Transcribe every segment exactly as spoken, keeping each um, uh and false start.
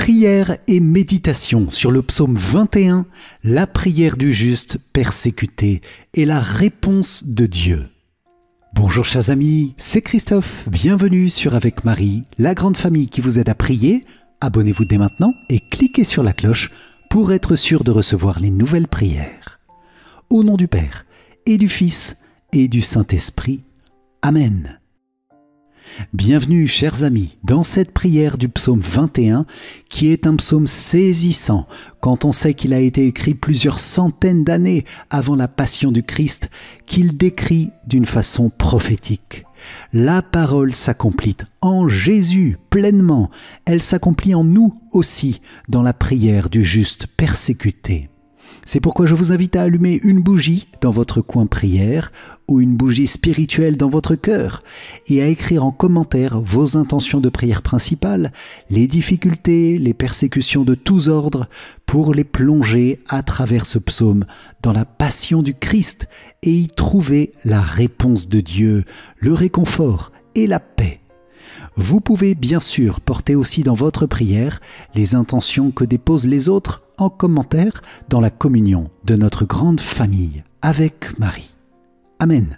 Prière et méditation sur le psaume vingt et un, la prière du juste persécuté et la réponse de Dieu. Bonjour chers amis, c'est Christophe, bienvenue sur Avec Marie, la grande famille qui vous aide à prier. Abonnez-vous dès maintenant et cliquez sur la cloche pour être sûr de recevoir les nouvelles prières. Au nom du Père et du Fils et du Saint-Esprit. Amen. Bienvenue, chers amis, dans cette prière du psaume vingt et un, qui est un psaume saisissant, quand on sait qu'il a été écrit plusieurs centaines d'années avant la passion du Christ, qu'il décrit d'une façon prophétique. La parole s'accomplit en Jésus pleinement, elle s'accomplit en nous aussi, dans la prière du juste persécuté. C'est pourquoi je vous invite à allumer une bougie dans votre coin prière ou une bougie spirituelle dans votre cœur et à écrire en commentaire vos intentions de prière principales, les difficultés, les persécutions de tous ordres pour les plonger à travers ce psaume dans la passion du Christ et y trouver la réponse de Dieu, le réconfort et la paix. Vous pouvez bien sûr porter aussi dans votre prière les intentions que déposent les autres en commentaire dans la communion de notre grande famille avec Marie. Amen.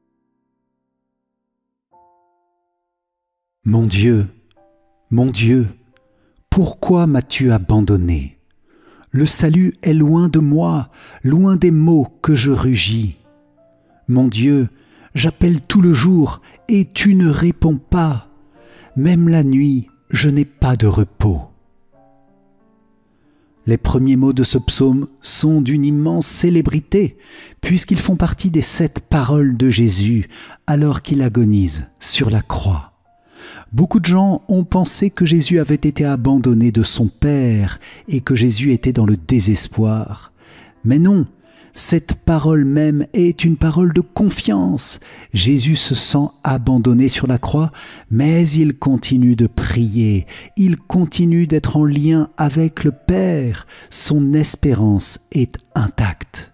Mon Dieu, mon Dieu, pourquoi m'as-tu abandonné? Le salut est loin de moi, loin des mots que je rugis. Mon Dieu, j'appelle tout le jour et tu ne réponds pas. Même la nuit, je n'ai pas de repos. Les premiers mots de ce psaume sont d'une immense célébrité, puisqu'ils font partie des sept paroles de Jésus alors qu'il agonise sur la croix. Beaucoup de gens ont pensé que Jésus avait été abandonné de son Père et que Jésus était dans le désespoir. Mais non, cette parole même est une parole de confiance. Jésus se sent abandonné sur la croix, mais il continue de prier. Il continue d'être en lien avec le Père. Son espérance est intacte.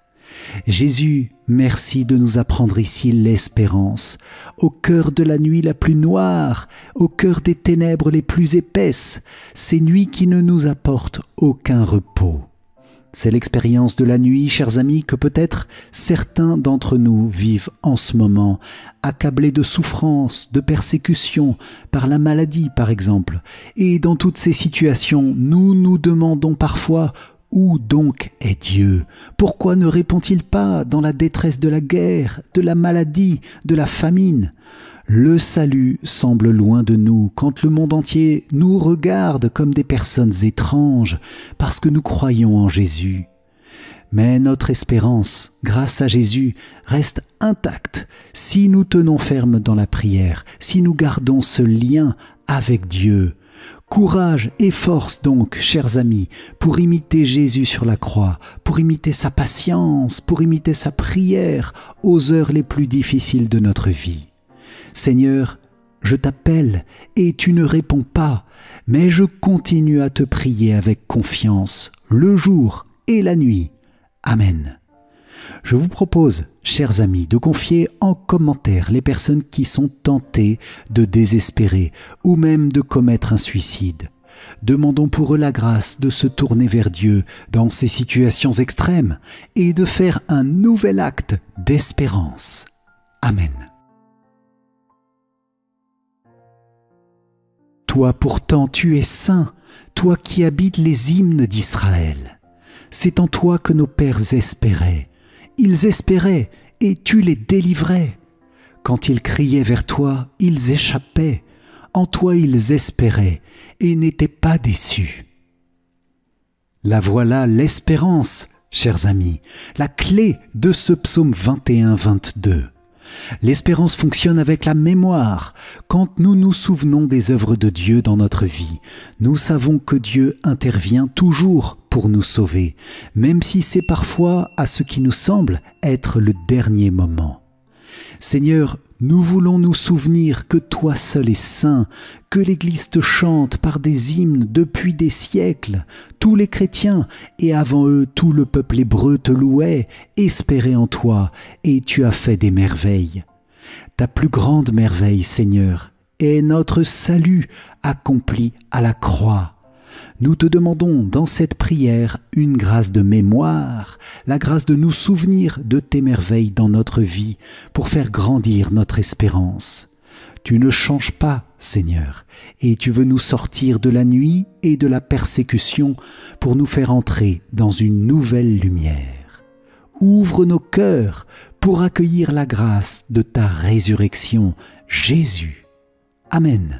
Jésus, merci de nous apprendre ici l'espérance. Au cœur de la nuit la plus noire, au cœur des ténèbres les plus épaisses, ces nuits qui ne nous apportent aucun repos. C'est l'expérience de la nuit, chers amis, que peut-être certains d'entre nous vivent en ce moment, accablés de souffrance, de persécution, par la maladie par exemple. Et dans toutes ces situations, nous nous demandons parfois « Où donc est Dieu? Pourquoi ne répond-il pas dans la détresse de la guerre, de la maladie, de la famine ?» Le salut semble loin de nous quand le monde entier nous regarde comme des personnes étranges parce que nous croyons en Jésus. Mais notre espérance, grâce à Jésus, reste intacte si nous tenons ferme dans la prière, si nous gardons ce lien avec Dieu. Courage et force donc, chers amis, pour imiter Jésus sur la croix, pour imiter sa patience, pour imiter sa prière aux heures les plus difficiles de notre vie. Seigneur, je t'appelle et tu ne réponds pas, mais je continue à te prier avec confiance, le jour et la nuit. Amen. Je vous propose, chers amis, de confier en commentaire les personnes qui sont tentées de désespérer ou même de commettre un suicide. Demandons pour eux la grâce de se tourner vers Dieu dans ces situations extrêmes et de faire un nouvel acte d'espérance. Amen. Toi pourtant tu es saint, toi qui habites les hymnes d'Israël. C'est en toi que nos pères espéraient. Ils espéraient et tu les délivrais. Quand ils criaient vers toi, ils échappaient. En toi ils espéraient et n'étaient pas déçus. La voilà l'espérance, chers amis, la clé de ce psaume vingt et un vingt-deux. L'espérance fonctionne avec la mémoire. Quand nous nous souvenons des œuvres de Dieu dans notre vie, nous savons que Dieu intervient toujours pour nous sauver, même si c'est parfois à ce qui nous semble être le dernier moment. Seigneur, nous voulons nous souvenir que toi seul es saint, que l'Église te chante par des hymnes depuis des siècles. Tous les chrétiens et avant eux tout le peuple hébreu te louait, espérait en toi, et tu as fait des merveilles. Ta plus grande merveille, Seigneur, est notre salut accompli à la croix. Nous te demandons dans cette prière une grâce de mémoire, la grâce de nous souvenir de tes merveilles dans notre vie pour faire grandir notre espérance. Tu ne changes pas, Seigneur, et tu veux nous sortir de la nuit et de la persécution pour nous faire entrer dans une nouvelle lumière. Ouvre nos cœurs pour accueillir la grâce de ta résurrection, Jésus. Amen.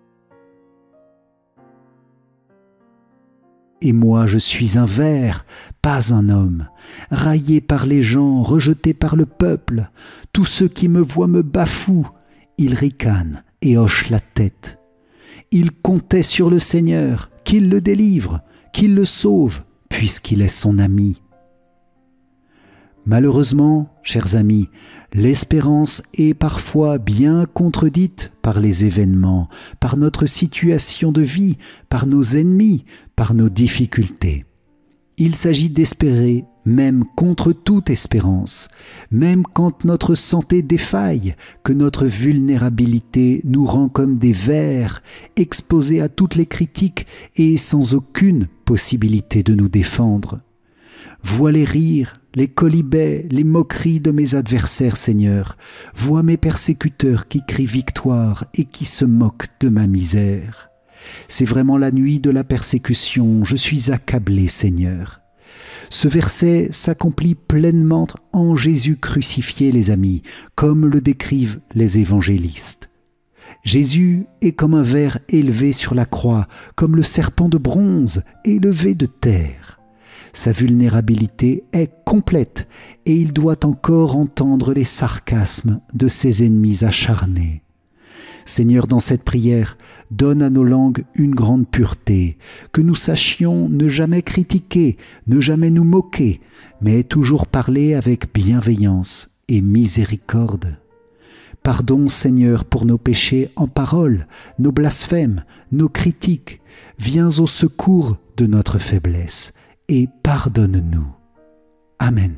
Et moi je suis un ver, pas un homme, raillé par les gens, rejeté par le peuple. Tous ceux qui me voient me bafouent, ils ricanent et hochent la tête. Ils comptaient sur le Seigneur, qu'il le délivre, qu'il le sauve, puisqu'il est son ami. Malheureusement, chers amis, l'espérance est parfois bien contredite par les événements, par notre situation de vie, par nos ennemis, par nos difficultés. Il s'agit d'espérer même contre toute espérance, même quand notre santé défaille, que notre vulnérabilité nous rend comme des vers, exposés à toutes les critiques et sans aucune possibilité de nous défendre. Vois les rires, les quolibets, les moqueries de mes adversaires, Seigneur. Vois mes persécuteurs qui crient victoire et qui se moquent de ma misère. C'est vraiment la nuit de la persécution, je suis accablé, Seigneur. Ce verset s'accomplit pleinement en Jésus crucifié, les amis, comme le décrivent les évangélistes. Jésus est comme un ver élevé sur la croix, comme le serpent de bronze élevé de terre. Sa vulnérabilité est complète et il doit encore entendre les sarcasmes de ses ennemis acharnés. Seigneur, dans cette prière, donne à nos langues une grande pureté, que nous sachions ne jamais critiquer, ne jamais nous moquer, mais toujours parler avec bienveillance et miséricorde. Pardon, Seigneur, pour nos péchés en parole, nos blasphèmes, nos critiques. Viens au secours de notre faiblesse et pardonne-nous. Amen.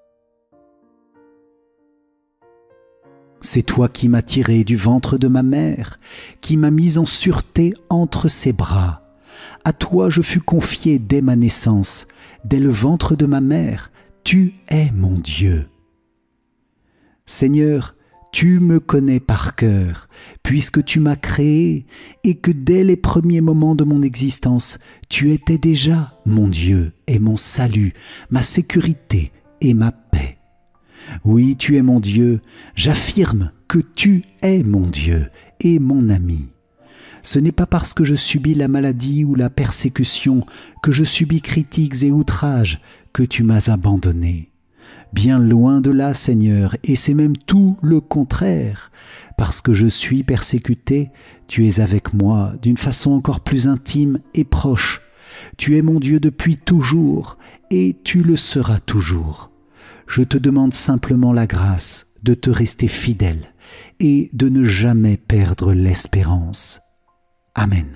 C'est toi qui m'as tiré du ventre de ma mère, qui m'as mis en sûreté entre ses bras. À toi je fus confié dès ma naissance, dès le ventre de ma mère, tu es mon Dieu. Seigneur, tu me connais par cœur, puisque tu m'as créé et que dès les premiers moments de mon existence, tu étais déjà mon Dieu et mon salut, ma sécurité et ma paix. Oui, tu es mon Dieu, j'affirme que tu es mon Dieu et mon ami. Ce n'est pas parce que je subis la maladie ou la persécution, que je subis critiques et outrages, que tu m'as abandonné. Bien loin de là, Seigneur, et c'est même tout le contraire. Parce que je suis persécuté, tu es avec moi d'une façon encore plus intime et proche. Tu es mon Dieu depuis toujours, et tu le seras toujours. Je te demande simplement la grâce de te rester fidèle et de ne jamais perdre l'espérance. Amen.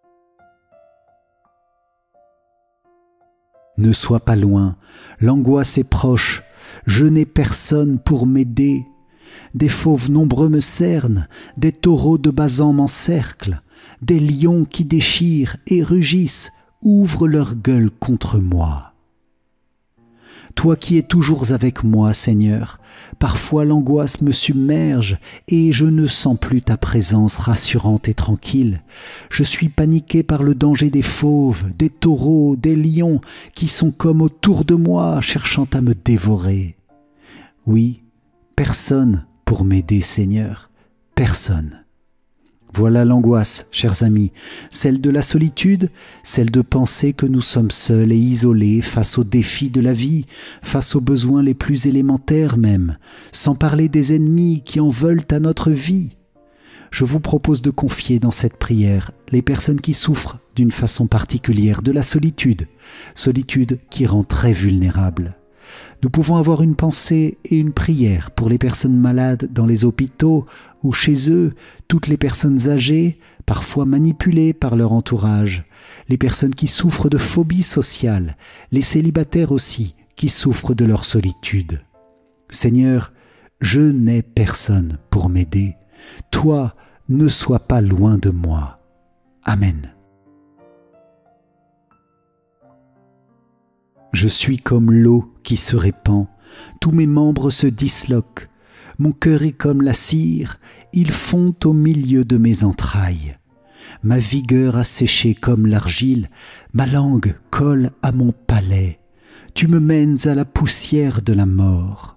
Ne sois pas loin, l'angoisse est proche, je n'ai personne pour m'aider. Des fauves nombreux me cernent, des taureaux de Basan m'encerclent, des lions qui déchirent et rugissent ouvrent leur gueule contre moi. Toi qui es toujours avec moi, Seigneur, parfois l'angoisse me submerge et je ne sens plus ta présence rassurante et tranquille. Je suis paniqué par le danger des fauves, des taureaux, des lions qui sont comme autour de moi cherchant à me dévorer. Oui, personne pour m'aider, Seigneur, personne. Voilà l'angoisse, chers amis, celle de la solitude, celle de penser que nous sommes seuls et isolés face aux défis de la vie, face aux besoins les plus élémentaires même, sans parler des ennemis qui en veulent à notre vie. Je vous propose de confier dans cette prière les personnes qui souffrent d'une façon particulière de la solitude, solitude qui rend très vulnérable. Nous pouvons avoir une pensée et une prière pour les personnes malades dans les hôpitaux ou chez eux, toutes les personnes âgées, parfois manipulées par leur entourage, les personnes qui souffrent de phobie sociale, les célibataires aussi qui souffrent de leur solitude. Seigneur, je n'ai personne pour m'aider. Toi, ne sois pas loin de moi. Amen. Je suis comme l'eau qui se répand, tous mes membres se disloquent, mon cœur est comme la cire, il fond au milieu de mes entrailles. Ma vigueur a séché comme l'argile, ma langue colle à mon palais, tu me mènes à la poussière de la mort.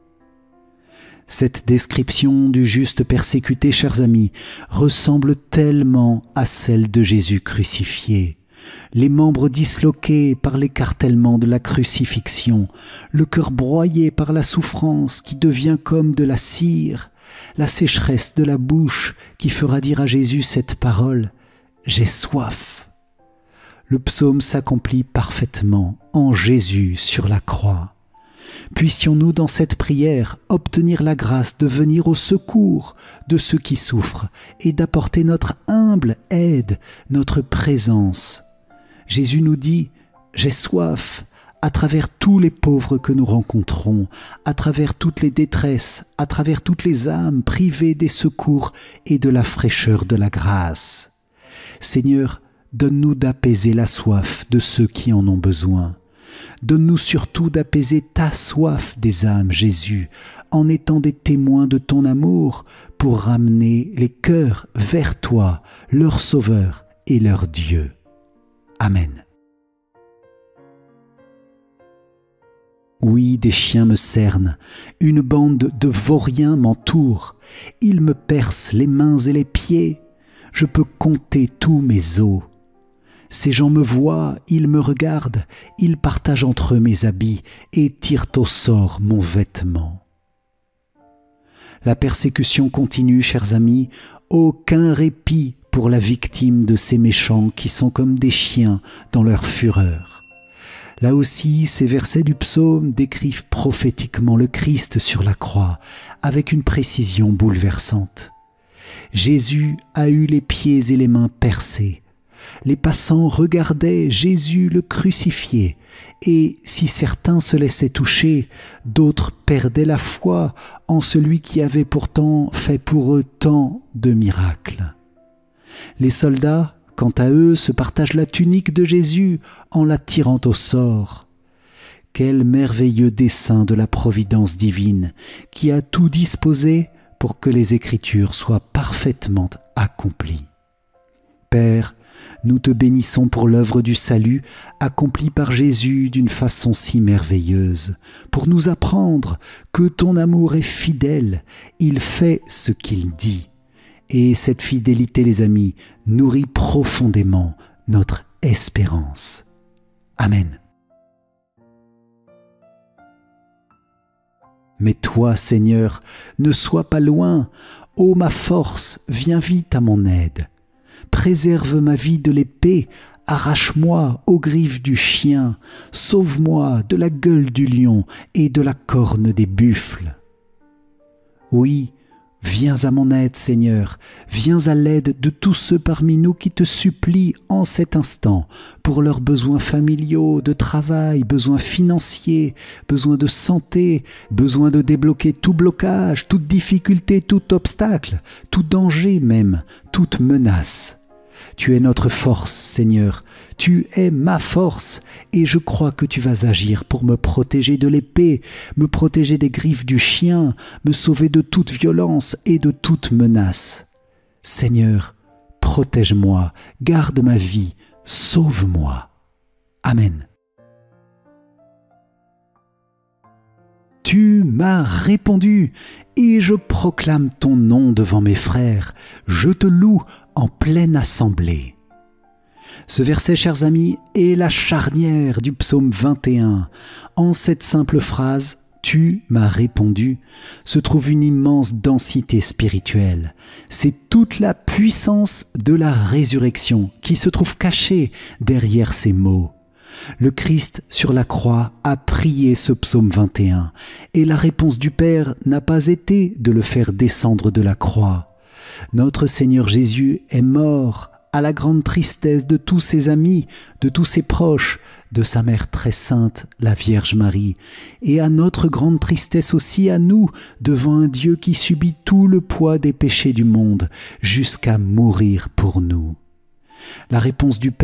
Cette description du juste persécuté, chers amis, ressemble tellement à celle de Jésus crucifié. Les membres disloqués par l'écartèlement de la crucifixion, le cœur broyé par la souffrance qui devient comme de la cire, la sécheresse de la bouche qui fera dire à Jésus cette parole « J'ai soif ». Le psaume s'accomplit parfaitement en Jésus sur la croix. Puissions-nous dans cette prière obtenir la grâce de venir au secours de ceux qui souffrent et d'apporter notre humble aide, notre présence. Jésus nous dit « J'ai soif » à travers tous les pauvres que nous rencontrons, à travers toutes les détresses, à travers toutes les âmes privées des secours et de la fraîcheur de la grâce. Seigneur, donne-nous d'apaiser la soif de ceux qui en ont besoin. Donne-nous surtout d'apaiser ta soif des âmes, Jésus, en étant des témoins de ton amour pour ramener les cœurs vers toi, leur Sauveur et leur Dieu. Amen. Oui, des chiens me cernent, une bande de vauriens m'entoure, ils me percent les mains et les pieds, je peux compter tous mes os. Ces gens me voient, ils me regardent, ils partagent entre eux mes habits et tirent au sort mon vêtement. La persécution continue, chers amis, aucun répit pour la victime de ces méchants qui sont comme des chiens dans leur fureur. Là aussi, ces versets du psaume décrivent prophétiquement le Christ sur la croix avec une précision bouleversante. Jésus a eu les pieds et les mains percés. Les passants regardaient Jésus le crucifié, et si certains se laissaient toucher, d'autres perdaient la foi en celui qui avait pourtant fait pour eux tant de miracles. Les soldats, quant à eux, se partagent la tunique de Jésus en la tirant au sort. Quel merveilleux dessein de la providence divine qui a tout disposé pour que les Écritures soient parfaitement accomplies. Père, nous te bénissons pour l'œuvre du salut accomplie par Jésus d'une façon si merveilleuse, pour nous apprendre que ton amour est fidèle, il fait ce qu'il dit. Et cette fidélité, les amis, nourrit profondément notre espérance. Amen. Mais toi, Seigneur, ne sois pas loin. Ô ma force, viens vite à mon aide. Préserve ma vie de l'épée, arrache-moi aux griffes du chien, sauve-moi de la gueule du lion et de la corne des buffles. Oui, viens à mon aide, Seigneur, viens à l'aide de tous ceux parmi nous qui te supplient en cet instant pour leurs besoins familiaux, de travail, besoins financiers, besoins de santé, besoin de débloquer tout blocage, toute difficulté, tout obstacle, tout danger même, toute menace. Tu es notre force, Seigneur, tu es ma force, et je crois que tu vas agir pour me protéger de l'épée, me protéger des griffes du chien, me sauver de toute violence et de toute menace. Seigneur, protège-moi, garde ma vie, sauve-moi. Amen. Tu m'as répondu, et je proclame ton nom devant mes frères, je te loue en pleine assemblée. Ce verset, chers amis, est la charnière du psaume vingt et un. En cette simple phrase, « Tu m'as répondu », se trouve une immense densité spirituelle. C'est toute la puissance de la résurrection qui se trouve cachée derrière ces mots. Le Christ sur la croix a prié ce psaume vingt et un, et la réponse du Père n'a pas été de le faire descendre de la croix. Notre Seigneur Jésus est mort à la grande tristesse de tous ses amis, de tous ses proches, de sa mère très sainte, la Vierge Marie, et à notre grande tristesse aussi à nous, devant un Dieu qui subit tout le poids des péchés du monde, jusqu'à mourir pour nous. La réponse du Père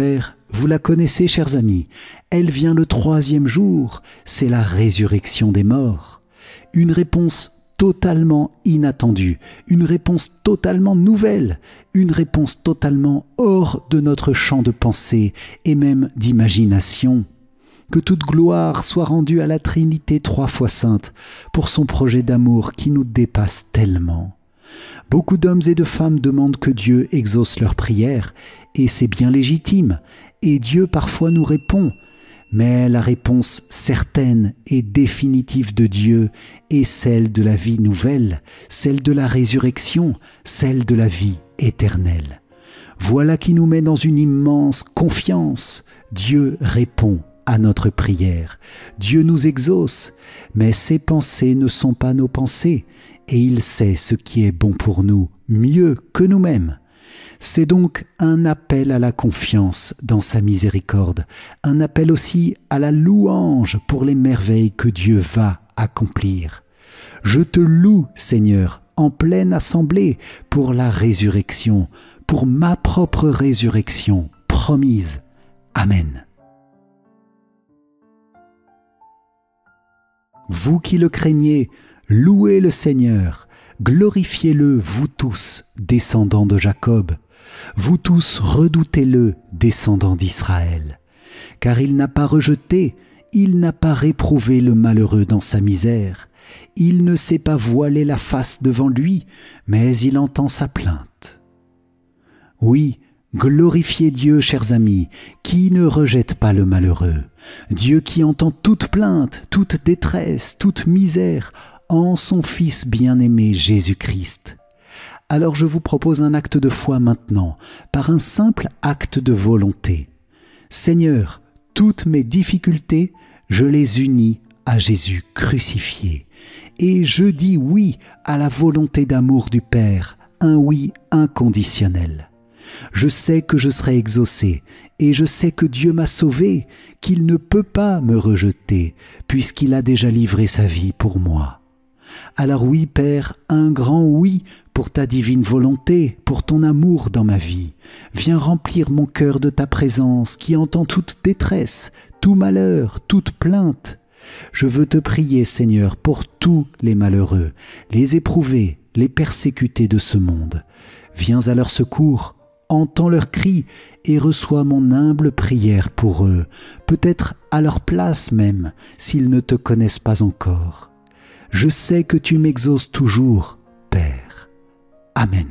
vous la connaissez, chers amis, elle vient le troisième jour, c'est la résurrection des morts. Une réponse totalement inattendue, une réponse totalement nouvelle, une réponse totalement hors de notre champ de pensée et même d'imagination. Que toute gloire soit rendue à la Trinité trois fois sainte pour son projet d'amour qui nous dépasse tellement. Beaucoup d'hommes et de femmes demandent que Dieu exauce leurs prières, et c'est bien légitime, et Dieu parfois nous répond. Mais la réponse certaine et définitive de Dieu est celle de la vie nouvelle, celle de la résurrection, celle de la vie éternelle. Voilà qui nous met dans une immense confiance. Dieu répond à notre prière. Dieu nous exauce, mais ses pensées ne sont pas nos pensées, et il sait ce qui est bon pour nous, mieux que nous-mêmes. C'est donc un appel à la confiance dans sa miséricorde, un appel aussi à la louange pour les merveilles que Dieu va accomplir. Je te loue, Seigneur, en pleine assemblée, pour la résurrection, pour ma propre résurrection promise. Amen. Vous qui le craignez, louez le Seigneur, glorifiez-le, vous tous, descendants de Jacob. Vous tous redoutez-le, descendants d'Israël. Car il n'a pas rejeté, il n'a pas réprouvé le malheureux dans sa misère. Il ne s'est pas voilé la face devant lui, mais il entend sa plainte. Oui, glorifiez Dieu, chers amis, qui ne rejette pas le malheureux. Dieu qui entend toute plainte, toute détresse, toute misère, en son Fils bien-aimé Jésus-Christ. Alors je vous propose un acte de foi maintenant, par un simple acte de volonté. Seigneur, toutes mes difficultés, je les unis à Jésus crucifié. Et je dis oui à la volonté d'amour du Père, un oui inconditionnel. Je sais que je serai exaucé, et je sais que Dieu m'a sauvé, qu'il ne peut pas me rejeter, puisqu'il a déjà livré sa vie pour moi. Alors oui, Père, un grand oui pour ta divine volonté, pour ton amour dans ma vie. Viens remplir mon cœur de ta présence qui entend toute détresse, tout malheur, toute plainte. Je veux te prier, Seigneur, pour tous les malheureux, les éprouvés, les persécutés de ce monde. Viens à leur secours, entends leurs cris et reçois mon humble prière pour eux, peut-être à leur place même, s'ils ne te connaissent pas encore. Je sais que tu m'exauces toujours, Père. Amen.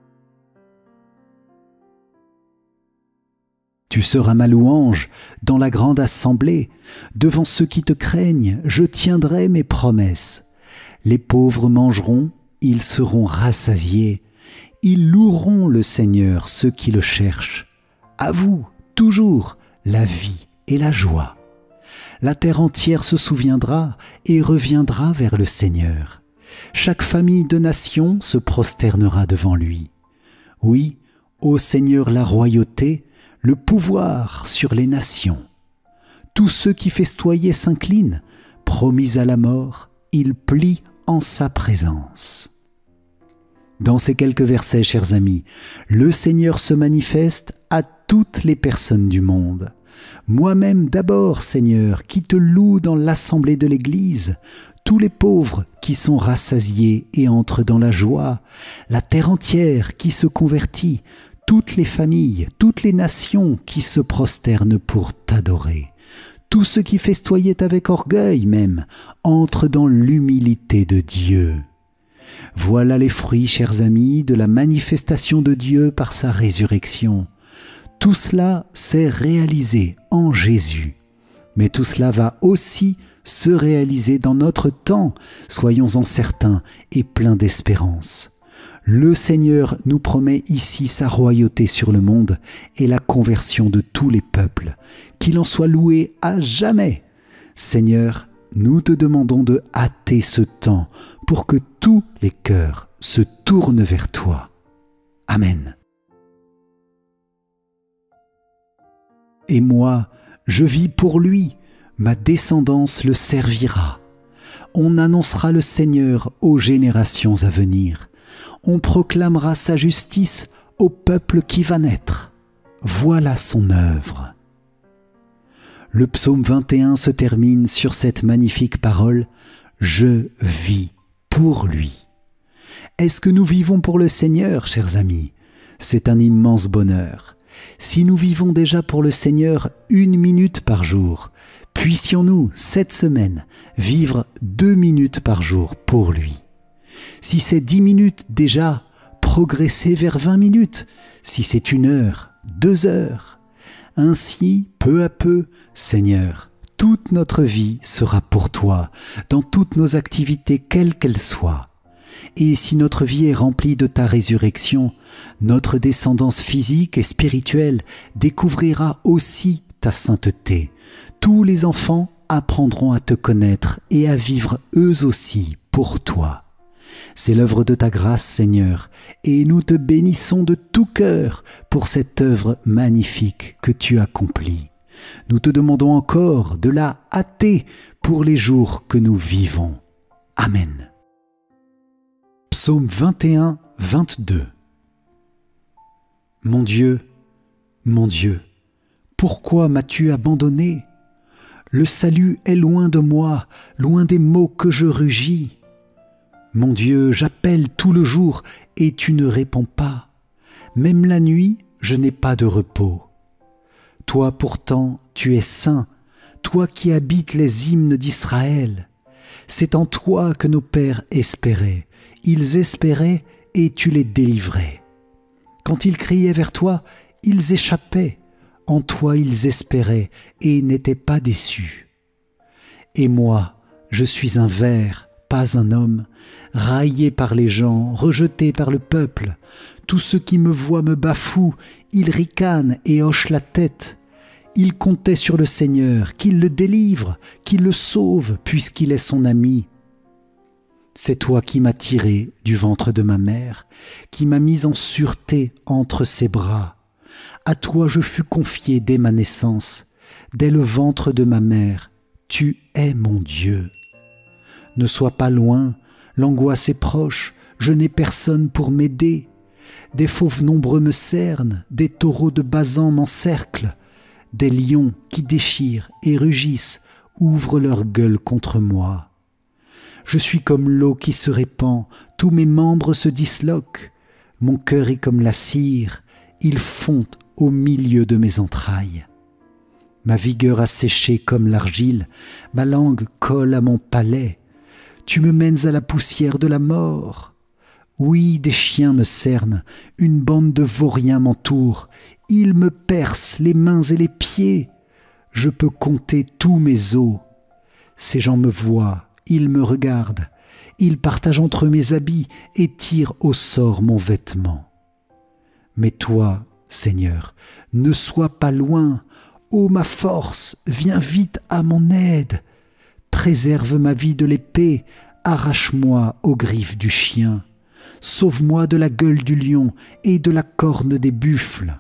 Tu seras ma louange dans la grande assemblée. Devant ceux qui te craignent, je tiendrai mes promesses. Les pauvres mangeront, ils seront rassasiés. Ils loueront le Seigneur, ceux qui le cherchent. À vous, toujours, la vie et la joie. La terre entière se souviendra et reviendra vers le Seigneur. Chaque famille de nations se prosternera devant lui. Oui, ô Seigneur, la royauté, le pouvoir sur les nations. Tous ceux qui festoyaient s'inclinent, promis à la mort, ils plient en sa présence. Dans ces quelques versets, chers amis, le Seigneur se manifeste à toutes les personnes du monde. Moi-même d'abord, Seigneur, qui te loue dans l'assemblée de l'Église, tous les pauvres qui sont rassasiés et entrent dans la joie, la terre entière qui se convertit, toutes les familles, toutes les nations qui se prosternent pour t'adorer. Tous ceux qui festoyaient avec orgueil même entrent dans l'humilité de Dieu. Voilà les fruits, chers amis, de la manifestation de Dieu par sa résurrection. Tout cela s'est réalisé en Jésus. Mais tout cela va aussi se réaliser dans notre temps, soyons-en certains et pleins d'espérance. Le Seigneur nous promet ici sa royauté sur le monde et la conversion de tous les peuples. Qu'il en soit loué à jamais. Seigneur, nous te demandons de hâter ce temps pour que tous les cœurs se tournent vers toi. Amen. Et moi, je vis pour lui, ma descendance le servira. On annoncera le Seigneur aux générations à venir. On proclamera sa justice au peuple qui va naître. Voilà son œuvre. Le psaume vingt et un se termine sur cette magnifique parole « Je vis pour lui ». Est-ce que nous vivons pour le Seigneur, chers amis? C'est un immense bonheur. Si nous vivons déjà pour le Seigneur une minute par jour, puissions-nous, cette semaine, vivre deux minutes par jour pour lui. Si c'est dix minutes déjà, progresser vers vingt minutes. Si c'est une heure, deux heures. Ainsi, peu à peu, Seigneur, toute notre vie sera pour toi, dans toutes nos activités, quelles qu'elles soient. Et si notre vie est remplie de ta résurrection, notre descendance physique et spirituelle découvrira aussi ta sainteté. Tous les enfants apprendront à te connaître et à vivre eux aussi pour toi. C'est l'œuvre de ta grâce, Seigneur, et nous te bénissons de tout cœur pour cette œuvre magnifique que tu accomplis. Nous te demandons encore de la hâter pour les jours que nous vivons. Amen. Psaume vingt et un, vingt-deux. Mon Dieu, mon Dieu, pourquoi m'as-tu abandonné? Le salut est loin de moi, loin des mots que je rugis. Mon Dieu, j'appelle tout le jour et tu ne réponds pas. Même la nuit, je n'ai pas de repos. Toi pourtant, tu es saint, toi qui habites les hymnes d'Israël. C'est en toi que nos pères espéraient. Ils espéraient et tu les délivrais. Quand ils criaient vers toi, ils échappaient. En toi ils espéraient et n'étaient pas déçus. Et moi, je suis un ver, pas un homme, raillé par les gens, rejeté par le peuple. Tous ceux qui me voient me bafouent, ils ricanent et hochent la tête. Ils comptaient sur le Seigneur, qu'il le délivre, qu'il le sauve, puisqu'il est son ami. C'est toi qui m'as tiré du ventre de ma mère, qui m'as mis en sûreté entre ses bras. À toi je fus confié dès ma naissance, dès le ventre de ma mère. Tu es mon Dieu. Ne sois pas loin, l'angoisse est proche, je n'ai personne pour m'aider. Des fauves nombreux me cernent, des taureaux de Basan m'encerclent. Des lions qui déchirent et rugissent ouvrent leur gueule contre moi. Je suis comme l'eau qui se répand, tous mes membres se disloquent. Mon cœur est comme la cire, il fond au milieu de mes entrailles. Ma vigueur a séché comme l'argile, ma langue colle à mon palais. Tu me mènes à la poussière de la mort. Oui, des chiens me cernent, une bande de vauriens m'entoure. Ils me percent les mains et les pieds. Je peux compter tous mes os. Ces gens me voient, ils me regardent. Ils partagent entre eux mes habits et tirent au sort mon vêtement. Mais toi, Seigneur, ne sois pas loin. Ô ma force, viens vite à mon aide. Préserve ma vie de l'épée, arrache-moi aux griffes du chien. Sauve-moi de la gueule du lion et de la corne des buffles.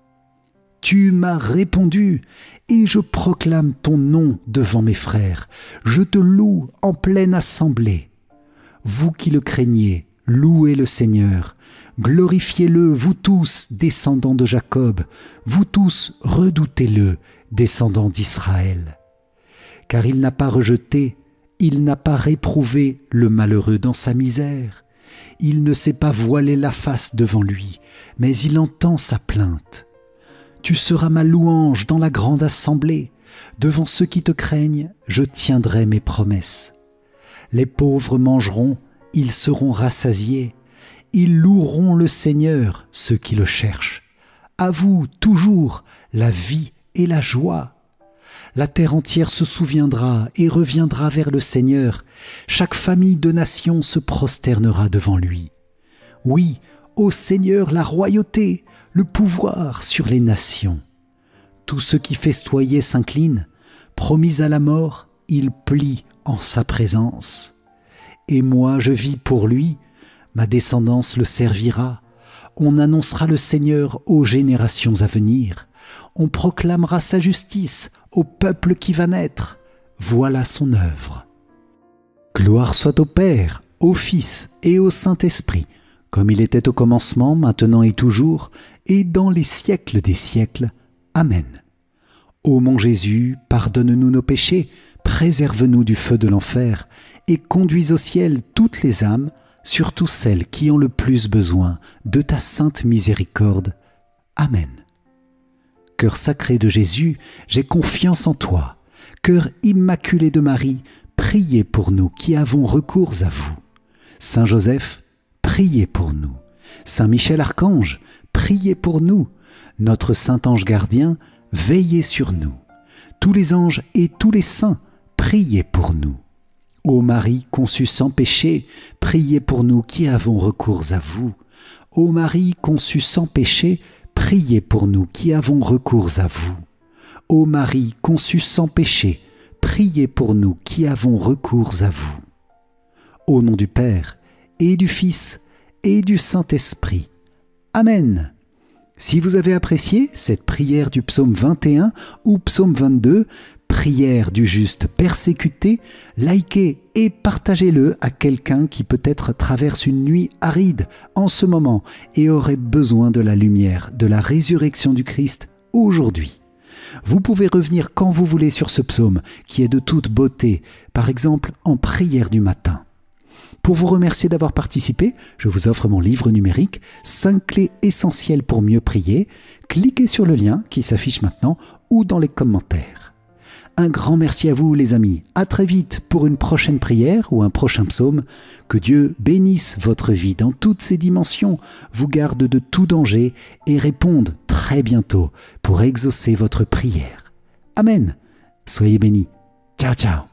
Tu m'as répondu, et je proclame ton nom devant mes frères. Je te loue en pleine assemblée. Vous qui le craignez, louez le Seigneur. Glorifiez-le, vous tous, descendants de Jacob. Vous tous, redoutez-le, descendants d'Israël. Car il n'a pas rejeté, il n'a pas réprouvé le malheureux dans sa misère. Il ne s'est pas voilé la face devant lui, mais il entend sa plainte. Tu seras ma louange dans la grande assemblée. Devant ceux qui te craignent, je tiendrai mes promesses. Les pauvres mangeront, ils seront rassasiés. Ils loueront le Seigneur, ceux qui le cherchent. À vous, toujours, la vie et la joie. La terre entière se souviendra et reviendra vers le Seigneur. Chaque famille de nations se prosternera devant lui. Oui, ô Seigneur, la royauté, le pouvoir sur les nations. Tout ce qui festoyait s'incline, promis à la mort, il plie en sa présence. Et moi je vis pour lui, ma descendance le servira. On annoncera le Seigneur aux générations à venir. On proclamera sa justice au peuple qui va naître. Voilà son œuvre. Gloire soit au Père, au Fils et au Saint-Esprit, comme il était au commencement, maintenant et toujours, et dans les siècles des siècles. Amen. Ô mon Jésus, pardonne-nous nos péchés, préserve-nous du feu de l'enfer, et conduis au ciel toutes les âmes, surtout celles qui ont le plus besoin de ta sainte miséricorde. Amen. Cœur sacré de Jésus, j'ai confiance en toi. Cœur immaculé de Marie, priez pour nous qui avons recours à vous. Saint Joseph, priez pour nous. Saint Michel Archange, priez pour nous. Notre Saint Ange Gardien, veillez sur nous. Tous les anges et tous les saints, priez pour nous. Ô Marie conçue sans péché, priez pour nous qui avons recours à vous. Ô Marie conçue sans péché, priez pour nous qui avons recours à vous. Ô Marie conçue sans péché, priez pour nous qui avons recours à vous. Au nom du Père, et du Fils, et du Saint-Esprit. Amen. Si vous avez apprécié cette prière du psaume vingt et un ou psaume vingt-deux, prière du juste persécuté, likez et partagez-le à quelqu'un qui peut-être traverse une nuit aride en ce moment et aurait besoin de la lumière de la résurrection du Christ aujourd'hui. Vous pouvez revenir quand vous voulez sur ce psaume qui est de toute beauté, par exemple en prière du matin. Pour vous remercier d'avoir participé, je vous offre mon livre numérique « cinq clés essentielles pour mieux prier ». Cliquez sur le lien qui s'affiche maintenant ou dans les commentaires. Un grand merci à vous les amis. À très vite pour une prochaine prière ou un prochain psaume. Que Dieu bénisse votre vie dans toutes ses dimensions, vous garde de tout danger et réponde très bientôt pour exaucer votre prière. Amen. Soyez bénis. Ciao, ciao.